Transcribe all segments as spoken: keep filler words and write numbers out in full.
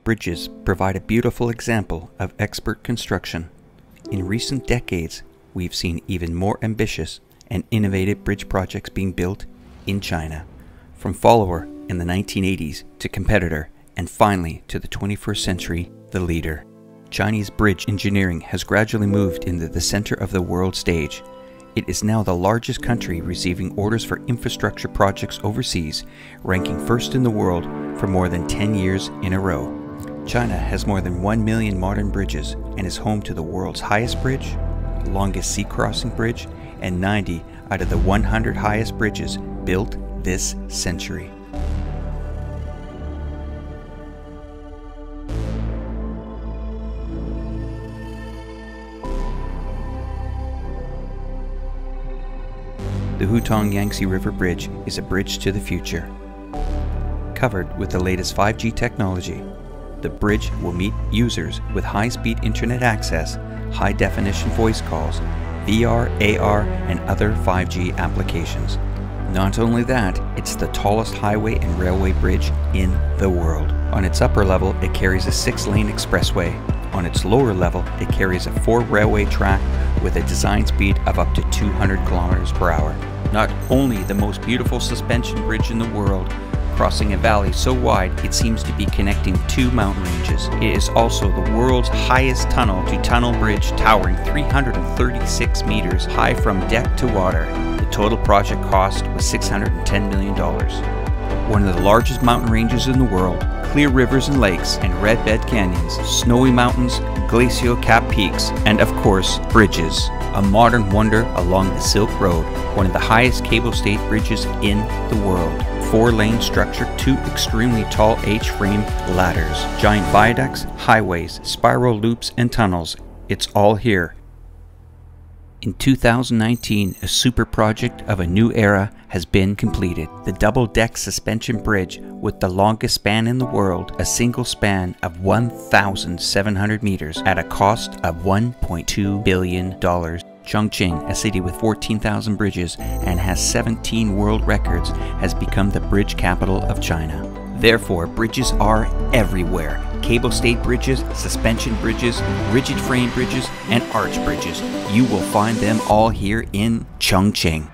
Bridges provide a beautiful example of expert construction. In recent decades, we've seen even more ambitious and innovative bridge projects being built in China. From follower in the nineteen eighties to competitor, and finally to the twenty-first century, the leader. Chinese bridge engineering has gradually moved into the center of the world stage. It is now the largest country receiving orders for infrastructure projects overseas, ranking first in the world for more than ten years in a row. China has more than one million modern bridges and is home to the world's highest bridge, longest sea crossing bridge, and ninety out of the one hundred highest bridges built this century. The Hutong Yangtze River Bridge is a bridge to the future. Covered with the latest five G technology, the bridge will meet users with high-speed internet access, high-definition voice calls, V R, A R, and other five G applications. Not only that, it's the tallest highway and railway bridge in the world. On its upper level, it carries a six-lane expressway. On its lower level, it carries a four-railway track with a design speed of up to two hundred kilometers per hour. Not only the most beautiful suspension bridge in the world, crossing a valley so wide it seems to be connecting two mountain ranges, it is also the world's highest tunnel-to-tunnel bridge, towering three hundred thirty-six meters high from deck to water. The total project cost was six hundred ten million dollars. One of the largest mountain ranges in the world, clear rivers and lakes, and red bed canyons, snowy mountains, glacial-capped peaks, and of course, bridges. A modern wonder along the Silk Road, one of the highest cable-stayed bridges in the world. Four-lane structure, two extremely tall H-frame ladders, giant viaducts, highways, spiral loops, and tunnels. It's all here. In two thousand nineteen, a super project of a new era has been completed. The double-deck suspension bridge with the longest span in the world, a single span of one thousand seven hundred meters at a cost of one point two billion dollars. Chongqing, a city with fourteen thousand bridges and has seventeen world records, has become the bridge capital of China. Therefore, bridges are everywhere. Cable-stayed bridges, suspension bridges, rigid frame bridges, and arch bridges. You will find them all here in Chongqing.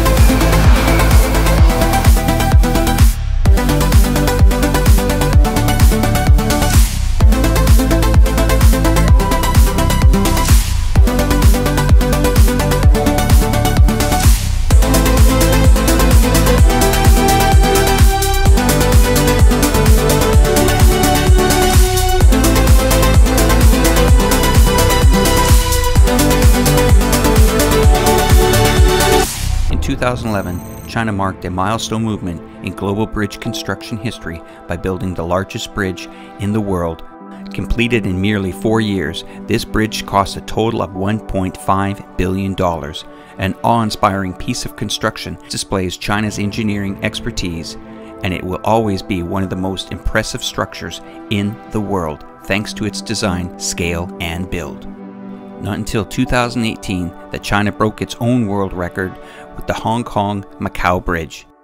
In two thousand eleven, China marked a milestone movement in global bridge construction history by building the largest bridge in the world. Completed in merely four years, this bridge cost a total of one point five billion dollars. An awe-inspiring piece of construction displays China's engineering expertise, and it will always be one of the most impressive structures in the world, thanks to its design, scale, and build. Not until two thousand eighteen that China broke its own world record with the Hong Kong-Macau Bridge.